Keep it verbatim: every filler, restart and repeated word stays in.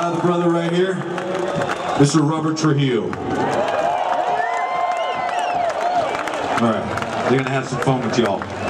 other brother right here, Mister Robert Trujillo. All right, they're gonna have some fun with y'all.